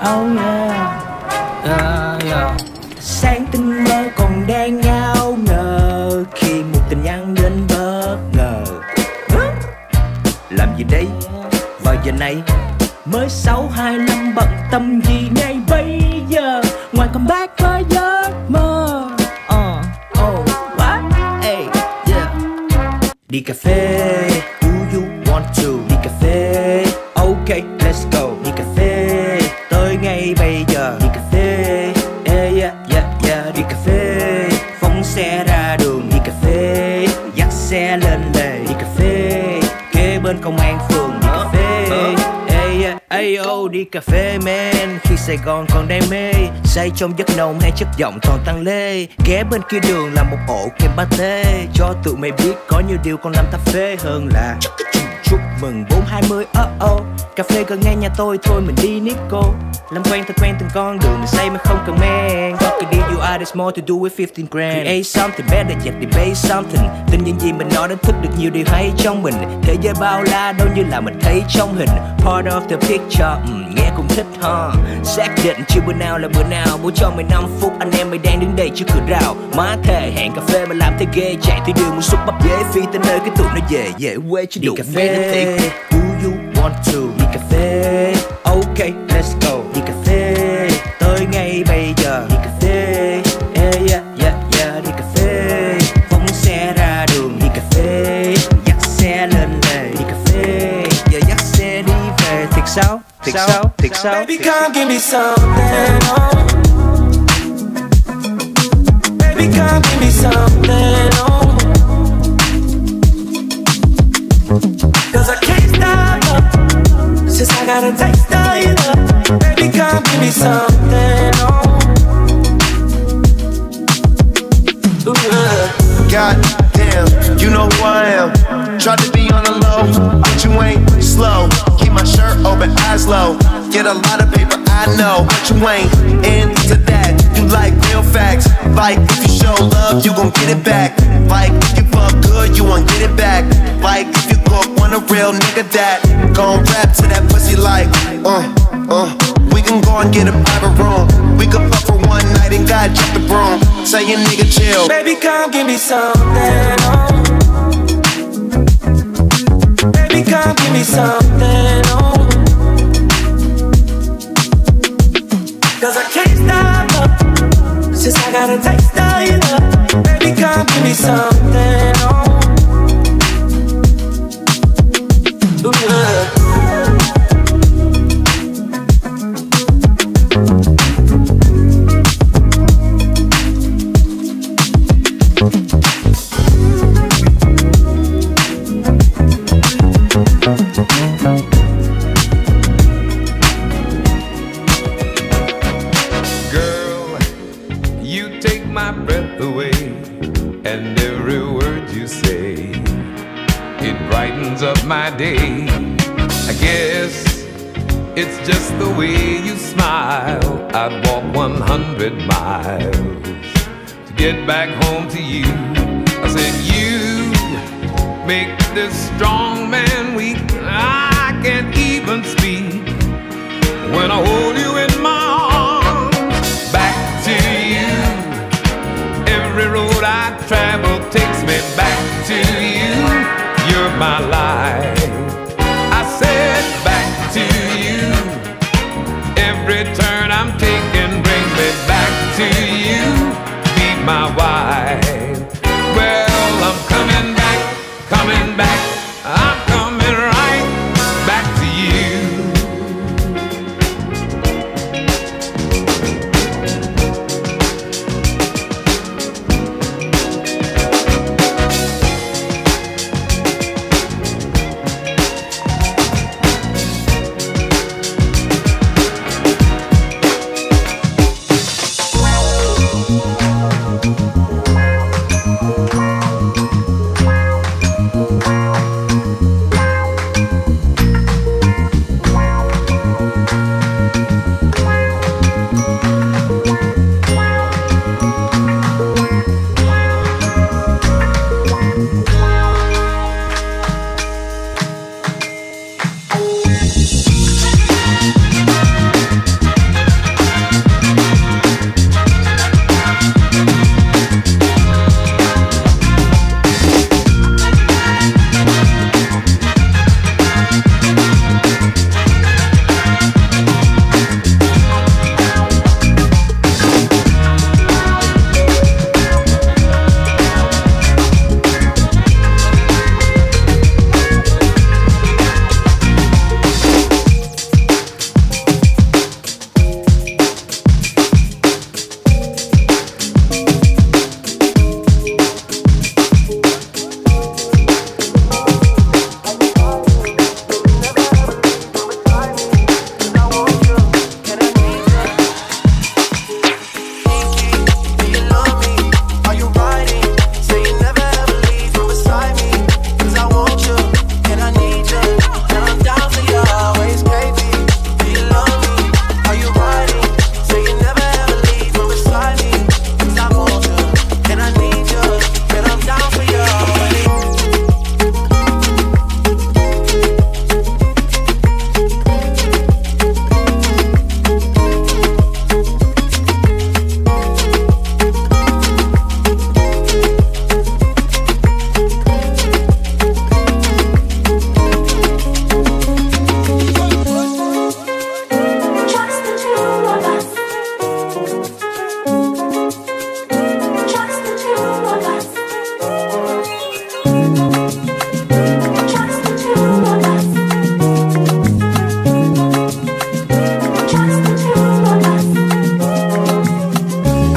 Oh yeah, yeah. Sáng tinh mơ còn đang ngao ngờ khi một tin nhắn đến bất ngờ. Làm gì đây vào giờ này? Mới 6:25 bận tâm gì ngay bây giờ? Ngoài comeback với giấc mơ. What? Hey, yeah. Đi cà phê, do you want to? Đi cà phê, okay, let's go. Đi cà phê, tới ngay bây giờ. Đi cà phê, yeah, yeah, yeah. Đi cà phê, phóng xe ra đường. Đi cà phê, dắt xe lên lề. Đi cà phê, kế bên công an phường. Đi cà phê, ayo, đi cà phê man. Khi Sài Gòn còn đam mê, say trong giấc nồng hay chất giọng còn tăng lê. Ghé bên kia đường là một ổ kem pate, cho tụi mày biết có nhiều điều còn làm ta phê hơn là chúc mừng 420, cà phê gần ngay nhà tôi, thôi mình đi Nico. Làm quen thật quen từng con đường, mình say mà không cần men. Fuck it, you are, there's more to do with 15 grand. Create something better, yet debate something. Tin những gì mình nói đánh thức được nhiều điều hay trong mình. Thế giới bao la đâu như là mình thấy trong hình. Part of the picture, nghe cũng thích ha. Xác định chưa bữa nào là bữa nào. Bố cho mày 5 phút, anh em mày đang đứng đây trước cửa rào. Má thề hẹn cà phê mà làm thế ghê. Chạy thủy đường một xúc bắp dế phi tới nơi cái tụi nó về quê chứ đủ. Đi cà phê, do you want to? Đi cà phê, okay, let's go. Đi cà phê, tới ngay bây giờ. Đi cà phê, yeah, yeah, yeah. Đi cà phê, phóng xe ra đường. Đi cà phê, dắt xe lên lề. Đi cà phê, giờ dắt xe đi về. Thiệt sao? Thiệt sao? Thiệt sao? Baby come give me something, oh. Baby come give me something, oh. Cause I can't stop up since I got a taste of your love. Baby come give me something, oh. God damn, you know who I am. Tried to be on the low, but you ain't slow. Keep my shirt open, eyes low. Get a lot of paper, I know, but you ain't into that. You like real facts. Like if you show love, you gon' get it back. Like if you fuck good, you won't get it back. Like if you cook, want a real nigga that gon' rap to that pussy like We can go and get a private room. We can fuck for one night and God drop the broom. Say your nigga chill. Baby come give me something, oh. Baby come give me something, oh. Cause I can't stop up since I got a taste of your love. Baby come give me something, oh. Girl, you take my breath away, and every word you say, it brightens up my day. I guess it's just the way you smile. I'd walk 100 miles to get back home to you. I said you make this strong man weak. I can't even speak when I hold you in my arms. Back to you. Every road I travel takes me back to you. You're my life. I said back to you. Every turn I'm taking brings me back to you. Be my wife. Well, I'm coming back, coming back. I'm coming right back to you.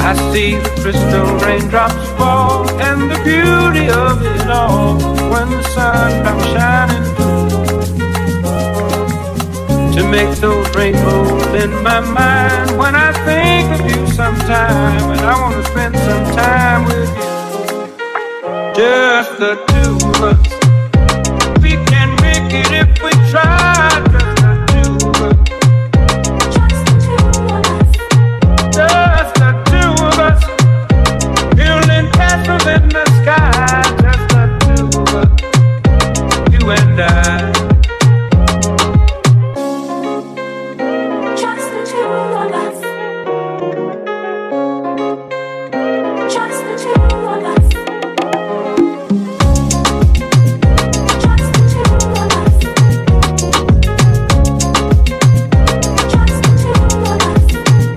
I see the crystal raindrops fall and the beauty of it all when the sun comes shining through to make those rainbows in my mind when I think of you sometime, and I want to spend some time with you, just the two of us. We can make it if we try, just the two of us. Just the two of us, building castles in the sky. Just the two of us, you and I. Just the two of us. Just the two of us. Just the two of us. Just the two of us.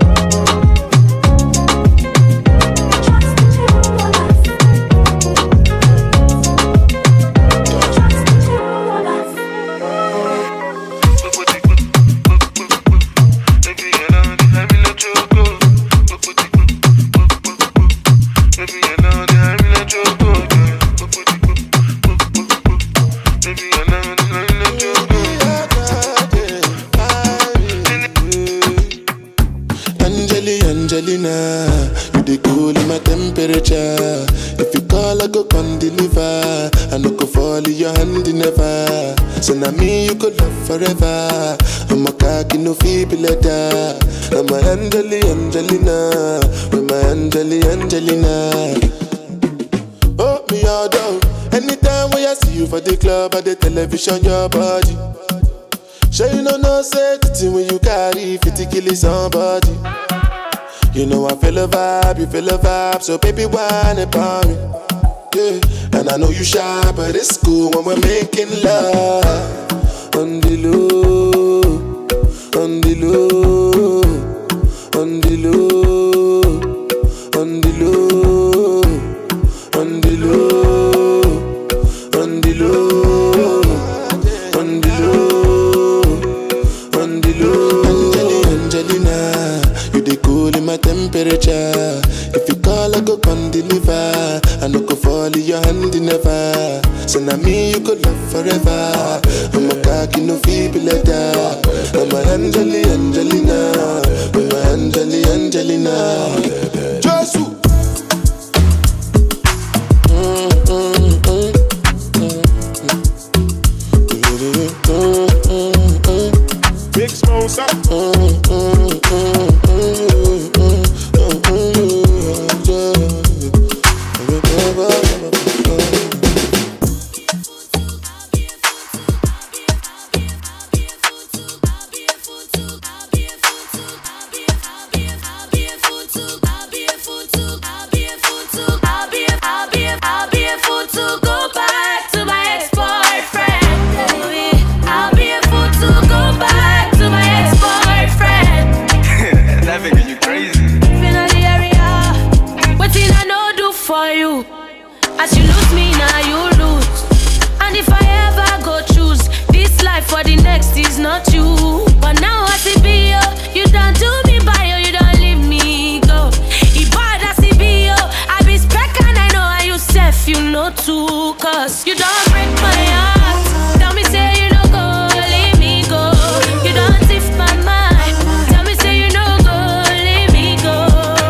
Angelina, you dey cool in my temperature. If you call, I go come deliver. I no go fall in your hand never. So now me you could love forever. I'm a cocky no feeble letter. I'm a Angelina, with my Angelina. Oh me all down. Anytime when I see you for the club or the television, your body. Sure you know say the thing when you carry 50 kill somebody. You know I feel a vibe, you feel a vibe, so baby whine about me. Yeah, and I know you shy, but it's cool when we're making love. On the low, on the low, on the low, on the low, on the low, on the low, on the low, on the low. Angelina, you dey cool in my temperature. If you call, I go come deliver. I no go fall in your hand never. So now me you could love forever. I'm a cocky no feeble letter. I'm a Angelina, I'm a Angelina. Josu. Big sponsor. For the next is not you, but now I see bio. You don't do me bio, you don't leave me go. If I see bio, I be spec and I know how you self, you know too. Cause you don't break my heart. Tell me say you no go, leave me go. You don't tiff my mind. Tell me say you no go, leave me go.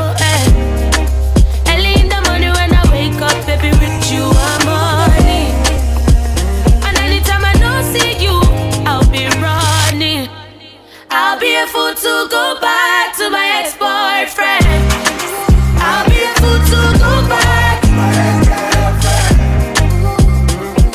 Early in the morning when I wake up, baby, with you I'm morning. And anytime I don't see you, I'll be running. I'll be a fool to go back to my ex-boyfriend. I'll be a fool to go back to my ex-girlfriend.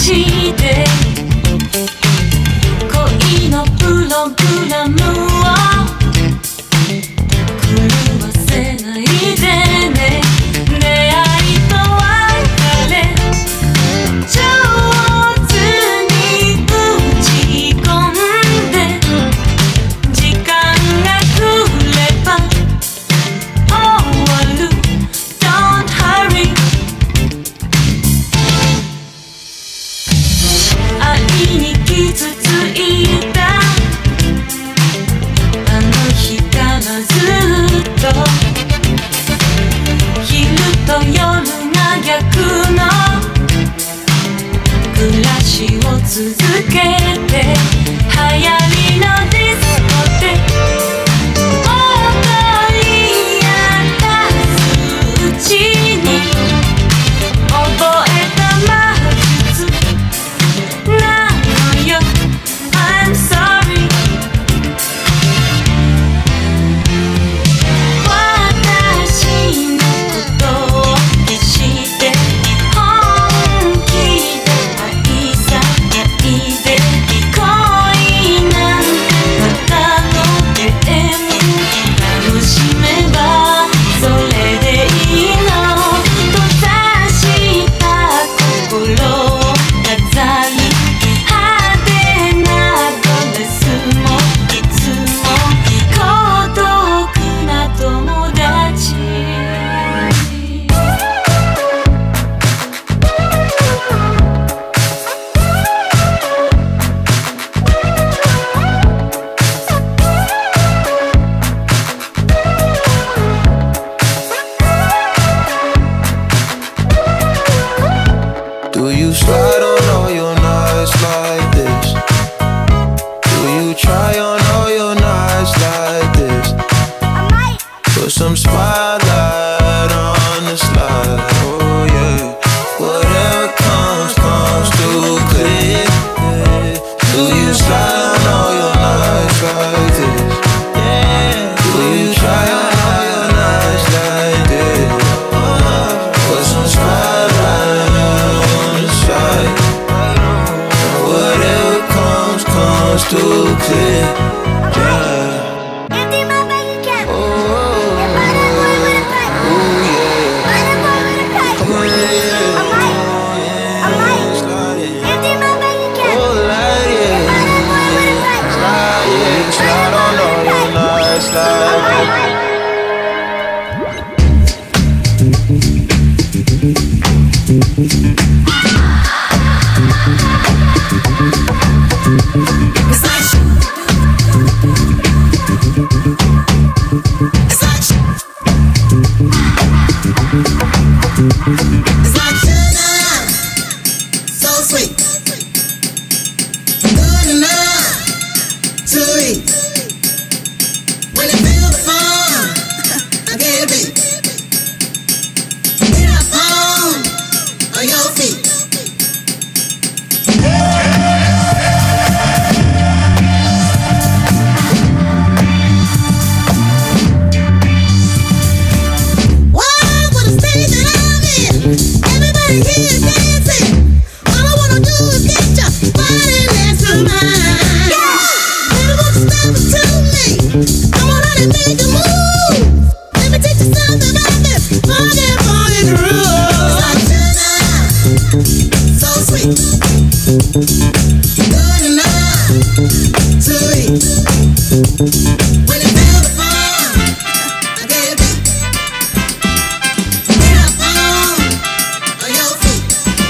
して恋のプログラムを狂わせないでね。出会いと別れ上手に打ち込んで時間が来れば終わる Don't hurry 愛に傷ついたあの日からずっと昼と夜が逆の暮らしを続けて流行りのディスコで踊り明かすうちに覚えた魔術なのよ I'm sorry 私のことを決して本気で愛さないで恋なんてただのゲーム楽しめばそれでいいの閉ざした心を飾り派手なドレスもいつも孤独な友達 Do you slide on all your nights like this? Do you try on all your nights like this? Put some spotlight on the slide, oh yeah. Whatever comes, comes too clear. Do you slide on all your nights like this? Do you try on all your nights like this? Put some spotlight on the slide. Whatever comes, comes too clear. Yeah. Empty my bank account. Oh, And buy that boy with a pipe. oh yeah. Buy that boy with a pipe. Come on, yeah. I might. Slide it. Empty my bank account. Oh, slide it. And buy that boy with a pipe. Slide, yeah. Slide on all your nights, slide. It's like sugar, so sweet, good enough to eat. When you feel the fun, I can't beat. Get up on your feet. Wow, what a stage that I'm in. Everybody here is dancing. All I wanna do is get your body next to mine. Baby, won't you step up to me? Come on, honey, make a move. Let me teach you something about this funky groove. It's like sugar, so sweet, good enough to eat. When you feel the fun, I can't beat. Get up on your feet.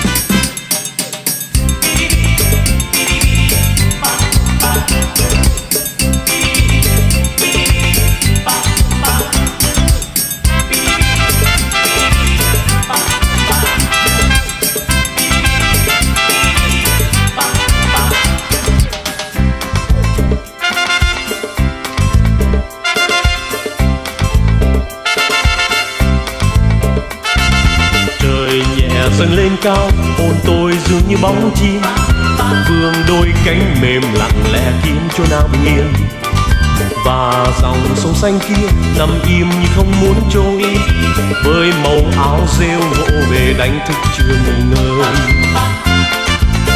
Trời nhẹ dâng lên cao, hồn tôi dường như bóng chim. Vương đôi cánh mềm lặng lẽ khiến cho nào bình yên. Và dòng sông xanh kia nằm im như không muốn trôi, với màu áo rêu vỗ về đánh thức chưa ngừng ngơi.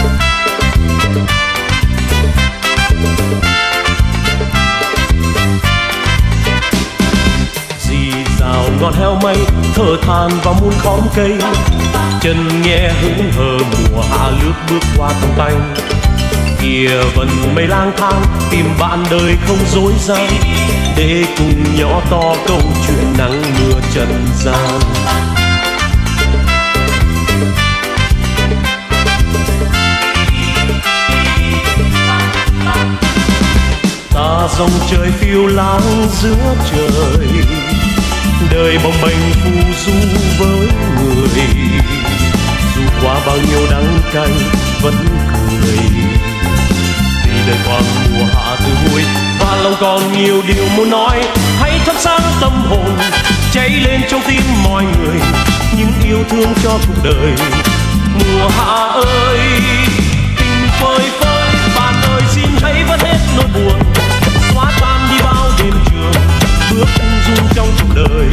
thở than và muôn khóm cây. Chân nghe hững hờ mùa hạ lướt bước qua tông tanh. Kìa vần mây lang thang tìm bạn đời không dối gian, để cùng nhỏ to câu chuyện nắng mưa trần gian. Ta dòng trời phiêu lãng giữa trời, đời bồng bềnh phù du với người. Dù qua bao nhiêu đắng cay vẫn cười, vì đời còn mùa hạ tươi vui và lòng còn nhiều điều muốn nói. Hãy thắp sáng tâm hồn cháy lên trong tim mọi người, những yêu thương cho cuộc đời. Mùa hạ ơi tình phơi phới, bạn ơi xin hãy vớt hết nỗi buồn, xóa tan đi bao đêm trường, bước dung trong cuộc đời.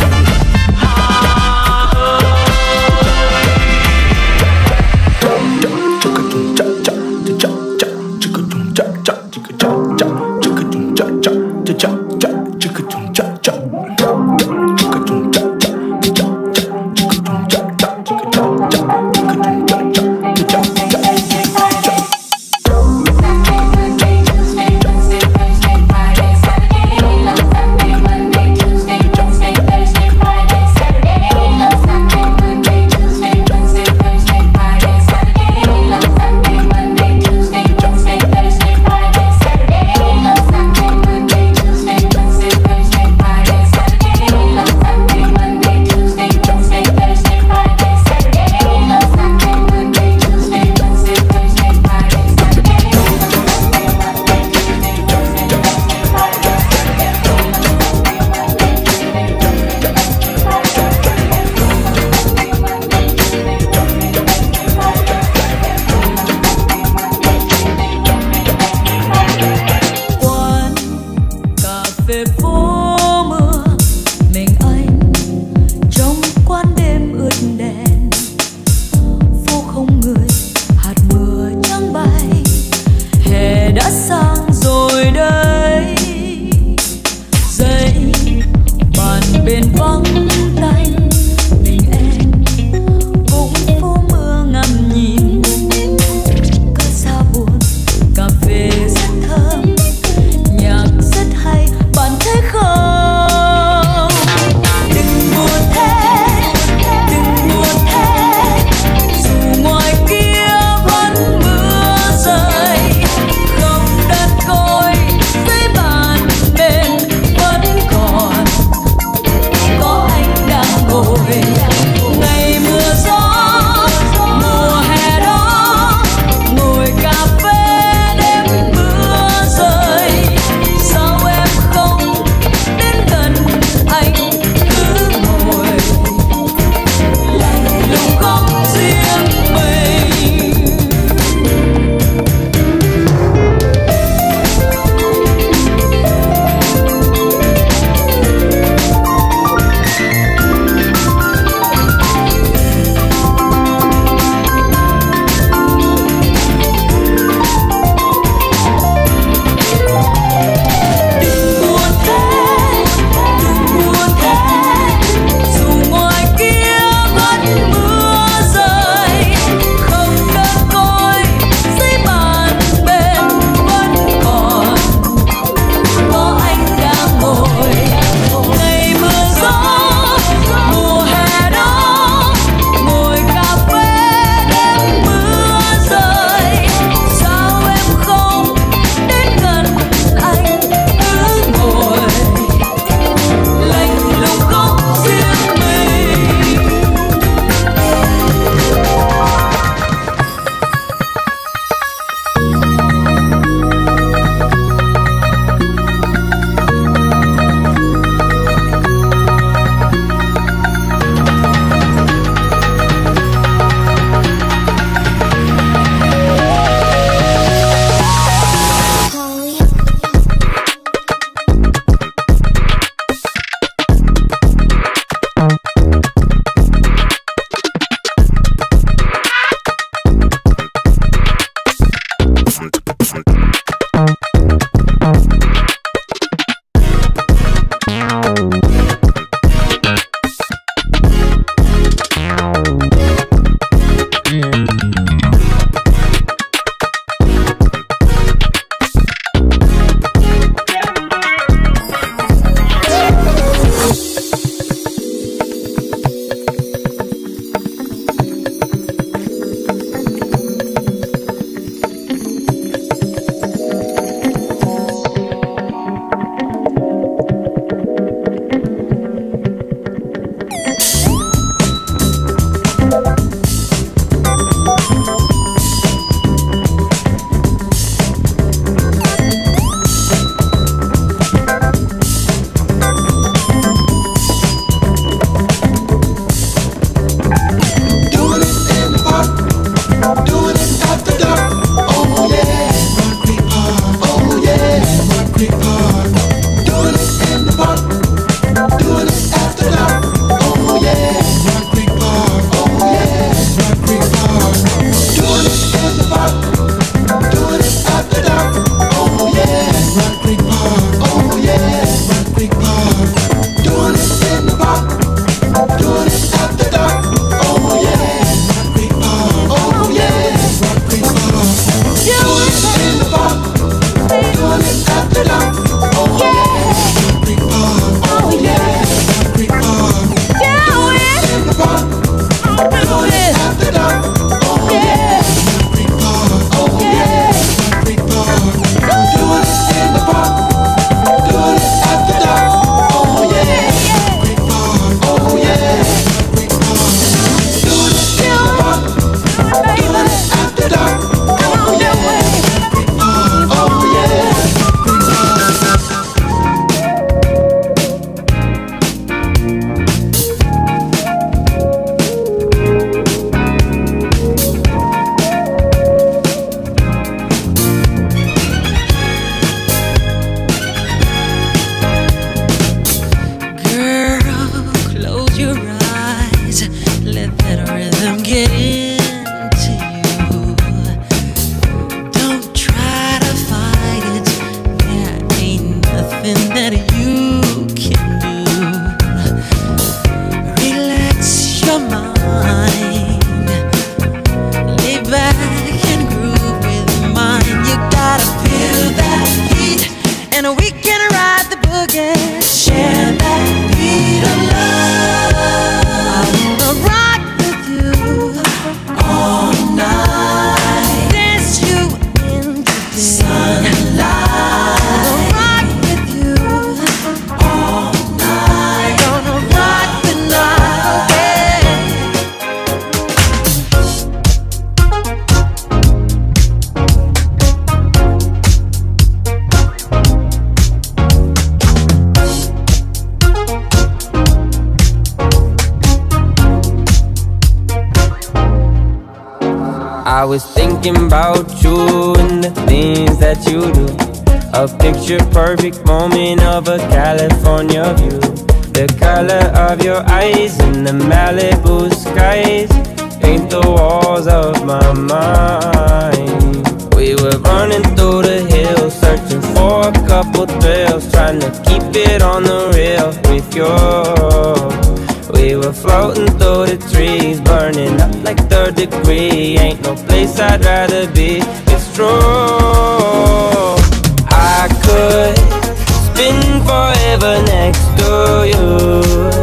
I was thinking about you and the things that you do. A picture perfect moment of a California view. The color of your eyes in the Malibu skies paint the walls of my mind. We were running through the hills, searching for a couple thrills, trying to keep it on the rail with you. We were floating through the trees, burning up like third degree. Ain't no place I'd rather be, it's true. I could spend forever next to you,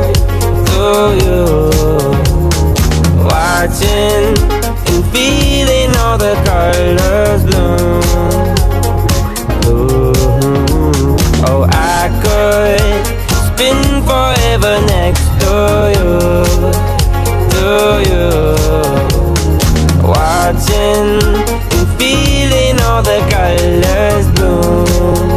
watching and feeling all the colors bloom. Oh, I could spend forever next to you, watching and feeling all the colors bloom.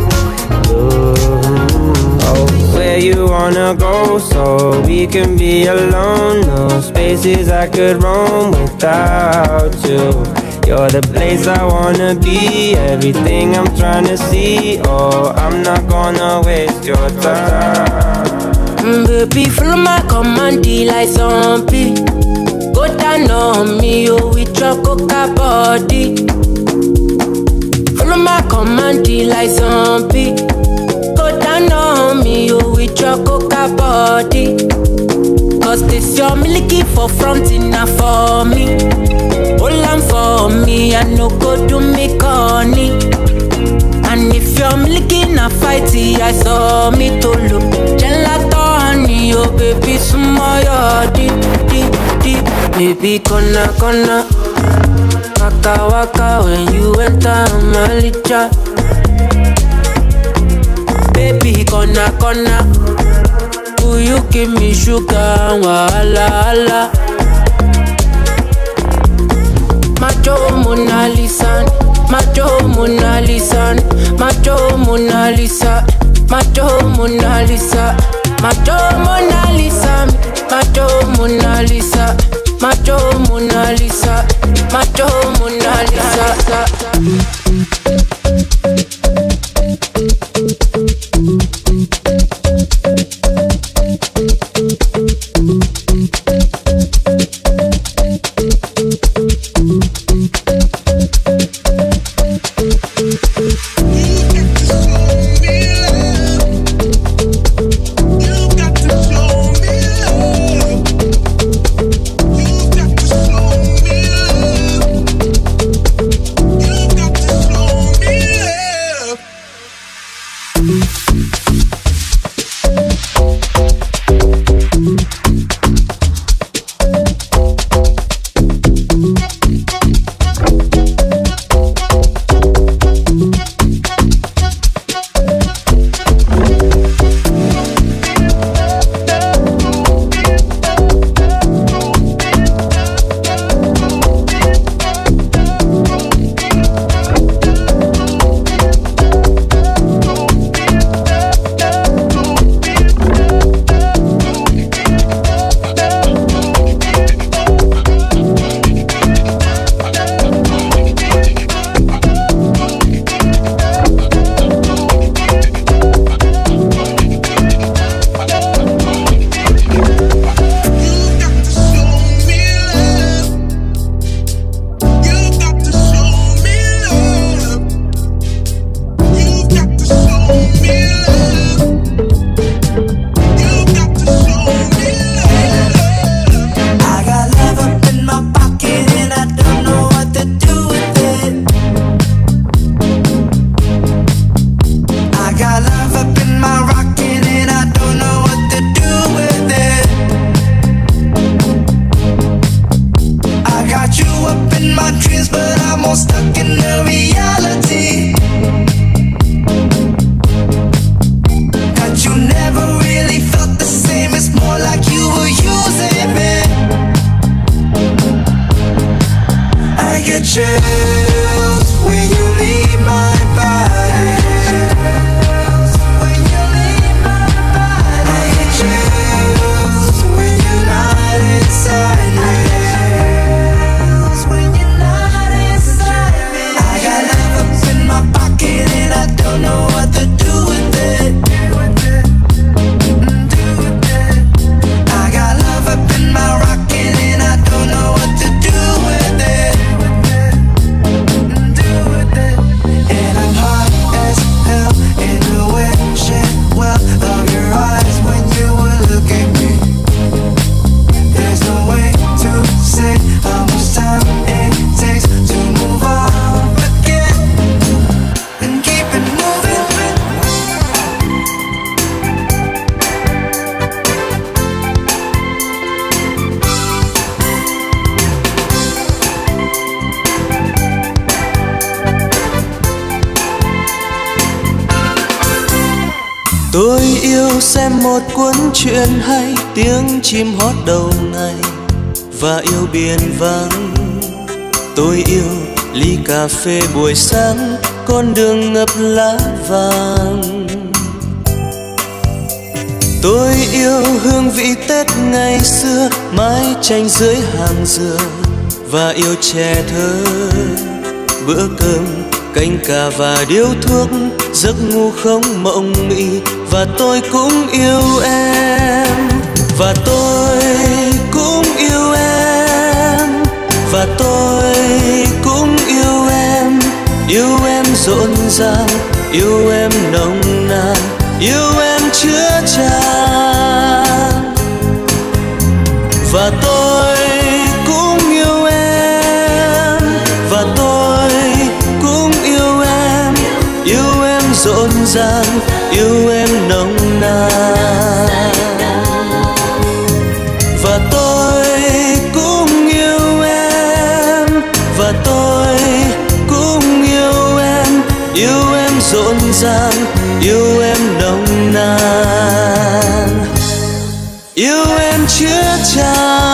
Oh, where you wanna go so we can be alone? No spaces I could roam without you. You're the place I wanna be, everything I'm trying to see. Oh, I'm not gonna waste your time. Baby, follow my command, like zombie. Go down on me, oh, with your coca body. Follow my command, like zombie. Go down on me, oh, with your coca body. Cause this your milky for front enough for me. Hold on for me, I no go do me corny. And if you're milky na fighty, I saw me to look. Gelato honey, oh baby, smile deep, deep, deep. Baby, kona, kona. Waka, waka, when you enter my licha. Baby, kona, kona. Will you give me sugar, wala, wala. Macho Mona Lisa, Macho Mona Lisa, Macho Mona Lisa, Macho Mona Lisa, Macho Mona Lisa, Macho Mona Lisa, Macho Mona Lisa, Macho Mona Lisa. When you're Tôi yêu xem một cuốn truyện hay, tiếng chim hót đầu ngày và yêu biển vắng. Tôi yêu ly cà phê buổi sáng, con đường ngập lá vàng. Tôi yêu hương vị Tết ngày xưa, mái tranh dưới hàng dừa và yêu trẻ thơ. Bữa cơm canh cà và điếu thuốc, giấc ngủ không mộng mị. Và tôi cũng yêu em, và tôi cũng yêu em, và tôi cũng yêu em. Yêu em rộn ràng, yêu em nồng nàn, yêu em chứa chan. Và tôi cũng yêu em, và tôi cũng yêu em. Yêu em rộn ràng, yêu em nồng nàn. Và tôi cũng yêu em, và tôi cũng yêu em. Yêu em rộn ràng, yêu em nồng nàn, yêu em chứa chan.